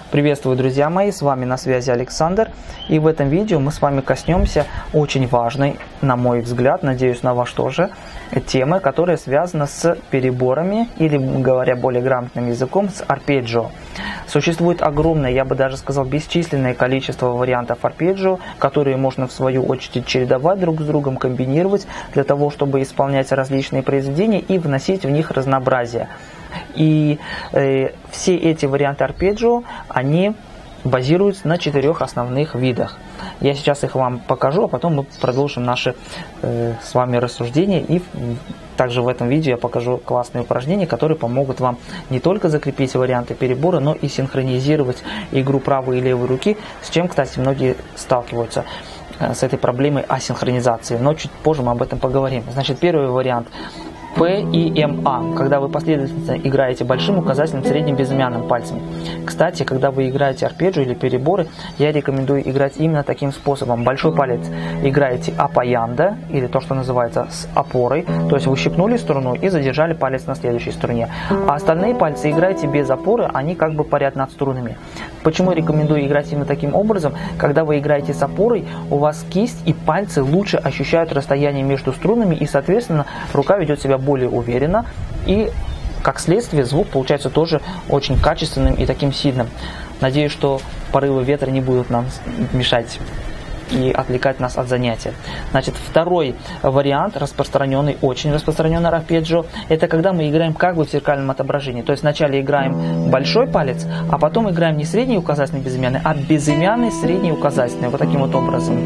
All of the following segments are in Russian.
Приветствую, друзья мои, с вами на связи Александр, и в этом видео мы с вами коснемся очень важной, на мой взгляд, надеюсь на ваш тоже, темы, которая связана с переборами, или, говоря более грамотным языком, с арпеджио. Существует огромное, я бы даже сказал, бесчисленное количество вариантов арпеджио, которые можно в свою очередь чередовать друг с другом, комбинировать для того, чтобы исполнять различные произведения и вносить в них разнообразие. И все эти варианты арпеджио, они базируются на 4 основных видах. Я сейчас их вам покажу, а потом мы продолжим наши с вами рассуждения. И также в этом видео я покажу классные упражнения, которые помогут вам не только закрепить варианты перебора, но и синхронизировать игру правой и левой руки, с чем, кстати, многие сталкиваются, с этой проблемой асинхронизации. Но чуть позже мы об этом поговорим. Значит, первый вариант – П и МА, когда вы последовательно играете большим, указательным, средним, безымянным пальцем. Кстати, когда вы играете арпеджио или переборы, я рекомендую играть именно таким способом. Большой палец играете апояндо, или то, что называется с опорой, то есть вы щипнули струну и задержали палец на следующей струне. А остальные пальцы играете без опоры, они как бы парят над струнами. Почему я рекомендую играть именно таким образом? Когда вы играете с опорой, у вас кисть и пальцы лучше ощущают расстояние между струнами, и, соответственно, рука ведет себя более уверенно, и, как следствие, звук получается тоже очень качественным и таким сильным. Надеюсь, что порывы ветра не будут нам мешать и отвлекать нас от занятия. Значит, второй вариант, распространенный, очень распространенный арпеджио, это когда мы играем как бы в зеркальном отображении. То есть вначале играем большой палец, а потом играем не средний указательный безымянный, а безымянный средний указательный. Вот таким вот образом.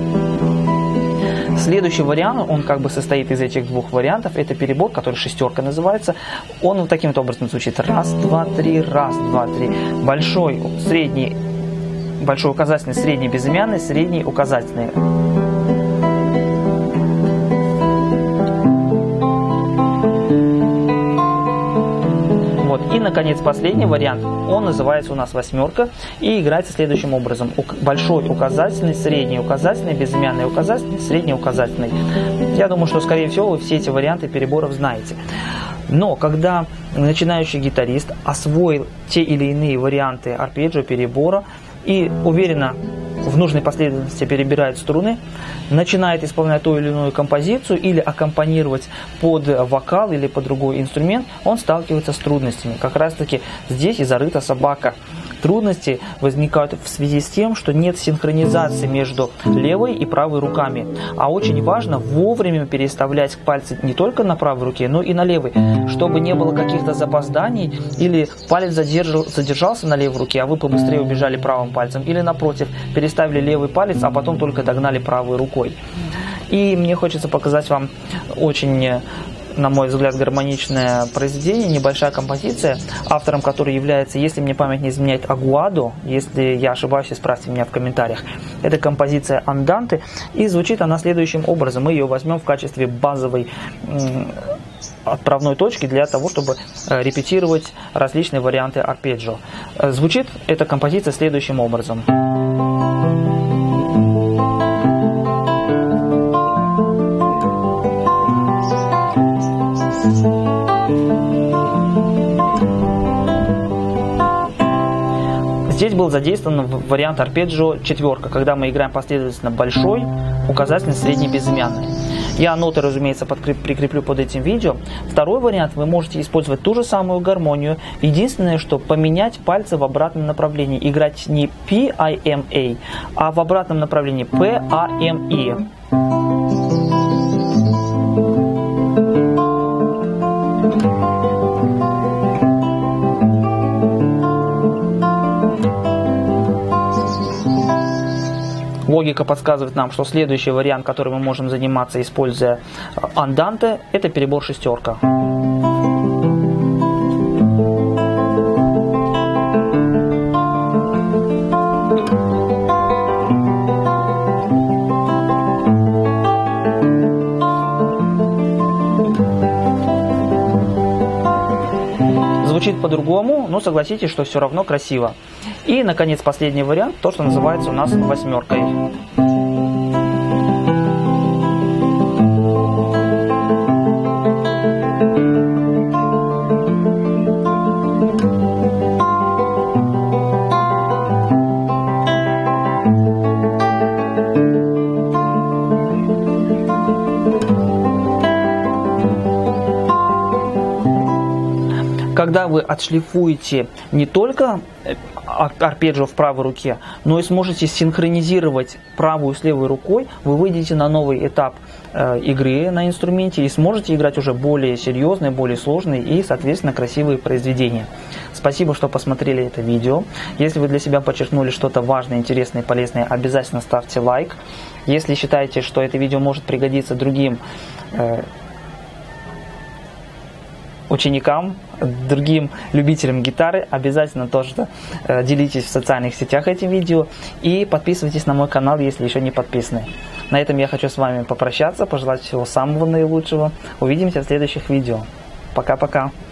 Следующий вариант, он как бы состоит из этих двух вариантов. Это перебор, который шестерка называется. Он вот таким вот образом звучит. Раз, два, три, раз, два, три. Большой, средний, большой указательный, средний безымянный, средний указательный. Вот. И, наконец, последний вариант, он называется у нас восьмерка и играется следующим образом. Большой указательный, средний указательный, безымянный указательный, средний указательный. Я думаю, что, скорее всего, вы все эти варианты переборов знаете. Но когда начинающий гитарист освоил те или иные варианты арпеджио, перебора и уверенно в нужной последовательности перебирает струны, начинает исполнять ту или иную композицию или аккомпанировать под вокал или под другой инструмент, он сталкивается с трудностями. Как раз таки здесь и зарыта собака. Трудности возникают в связи с тем, что нет синхронизации между левой и правой руками. А очень важно вовремя переставлять пальцы не только на правой руке, но и на левой, чтобы не было каких-то запозданий, или палец задержался на левой руке, а вы побыстрее убежали правым пальцем, или напротив, переставили левый палец, а потом только догнали правой рукой. И мне хочется показать вам очень, на мой взгляд, гармоничное произведение, небольшая композиция, автором которой является, если мне память не изменяет, Агуадо. Если я ошибаюсь, исправьте меня в комментариях. Это композиция «Анданте», и звучит она следующим образом. Мы ее возьмем в качестве базовой отправной точки для того, чтобы репетировать различные варианты арпеджио. Звучит эта композиция следующим образом. Здесь был задействован вариант арпеджио четверка, когда мы играем последовательно большой, указательный, средний, безымянный. Я ноты, разумеется, прикреплю под этим видео. Второй вариант, вы можете использовать ту же самую гармонию. Единственное, что поменять пальцы в обратном направлении. Играть не P-I-M-A, а в обратном направлении P-A-M-E. Логика подсказывает нам, что следующий вариант, который мы можем заниматься, используя анданте, это перебор шестерка. Звучит по-другому, но согласитесь, что все равно красиво. И, наконец, последний вариант, то, что называется у нас восьмеркой. когда вы отшлифуете не только арпеджио в правой руке, но и сможете синхронизировать правую с левой рукой, вы выйдете на новый этап игры на инструменте и сможете играть уже более серьезные, более сложные и, соответственно, красивые произведения. Спасибо, что посмотрели это видео. Если вы для себя подчеркнули что-то важное, интересное и полезное, обязательно ставьте лайк. Если считаете, что это видео может пригодиться другим ученикам, другим любителям гитары, обязательно тоже делитесь в социальных сетях этим видео и подписывайтесь на мой канал, если еще не подписаны. На этом я хочу с вами попрощаться, пожелать всего самого наилучшего. Увидимся в следующих видео. Пока-пока.